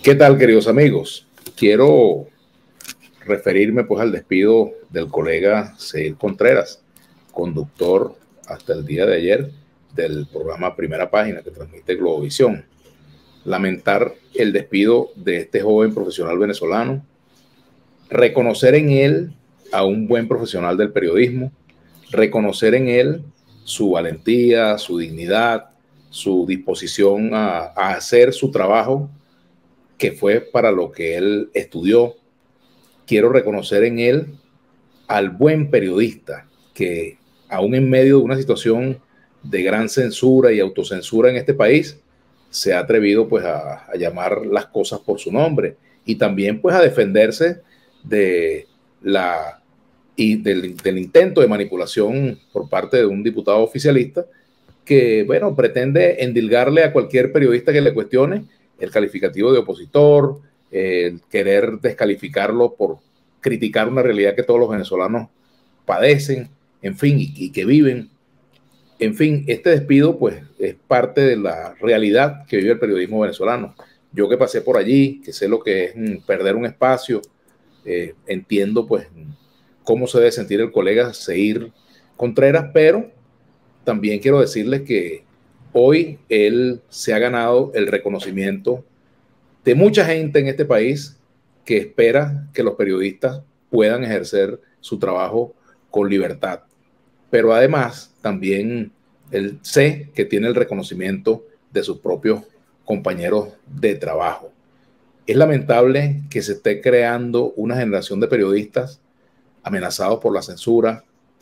¿Qué tal, queridos amigos? Quiero referirme pues al despido del colega Seir Contreras, conductor hasta el día de ayer del programa Primera Página que transmite Globovisión. Lamentar el despido de este joven profesional venezolano, reconocer en él a un buen profesional del periodismo, reconocer en él su valentía, su dignidad, su disposición a hacer su trabajo, que fue para lo que él estudió. Quiero reconocer en él al buen periodista que, aún en medio de una situación de gran censura y autocensura en este país, se ha atrevido pues a llamar las cosas por su nombre y también pues a defenderse de del intento de manipulación por parte de un diputado oficialista que, bueno, pretende endilgarle a cualquier periodista que le cuestione el calificativo de opositor, el querer descalificarlo por criticar una realidad que todos los venezolanos padecen, en fin, y que viven. En fin, este despido pues es parte de la realidad que vive el periodismo venezolano. Yo que pasé por allí, que sé lo que es perder un espacio, entiendo pues cómo se debe sentir el colega Seir Contreras, pero también quiero decirles que hoy él se ha ganado el reconocimiento de mucha gente en este país que espera que los periodistas puedan ejercer su trabajo con libertad. Pero además también él sé que tiene el reconocimiento de sus propios compañeros de trabajo. Es lamentable que se esté creando una generación de periodistas amenazados por la censura,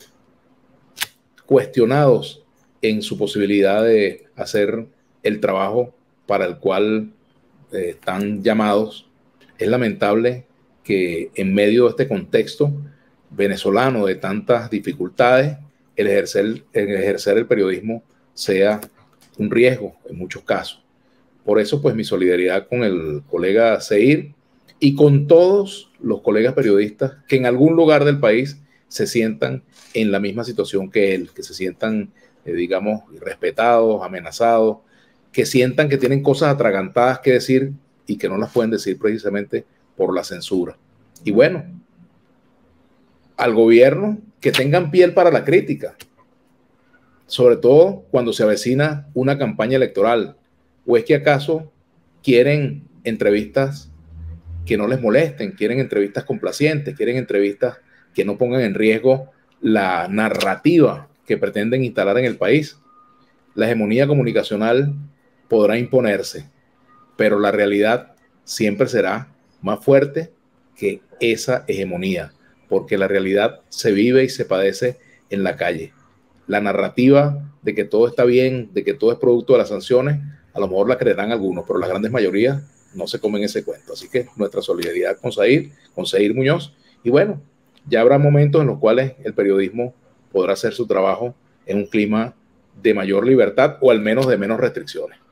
cuestionados en su posibilidad de hacer el trabajo para el cual están llamados. Es lamentable que en medio de este contexto venezolano de tantas dificultades, el ejercer el periodismo sea un riesgo en muchos casos. Por eso, pues, mi solidaridad con el colega Seir y con todos los colegas periodistas que en algún lugar del país se sientan en la misma situación que él, que se sientan, digamos, respetados, amenazados, que sientan que tienen cosas atragantadas que decir y que no las pueden decir precisamente por la censura. Y bueno, al gobierno que tengan piel para la crítica, sobre todo cuando se avecina una campaña electoral. ¿O es que acaso quieren entrevistas que no les molesten, quieren entrevistas complacientes, quieren entrevistas que no pongan en riesgo la narrativa que pretenden instalar en el país? La hegemonía comunicacional podrá imponerse, pero la realidad siempre será más fuerte que esa hegemonía, porque la realidad se vive y se padece en la calle. La narrativa de que todo está bien, de que todo es producto de las sanciones, a lo mejor la creerán algunos, pero las grandes mayorías no se comen ese cuento. Así que nuestra solidaridad con Seir Muñoz. Y bueno, ya habrá momentos en los cuales el periodismo podrá hacer su trabajo en un clima de mayor libertad o al menos de menos restricciones.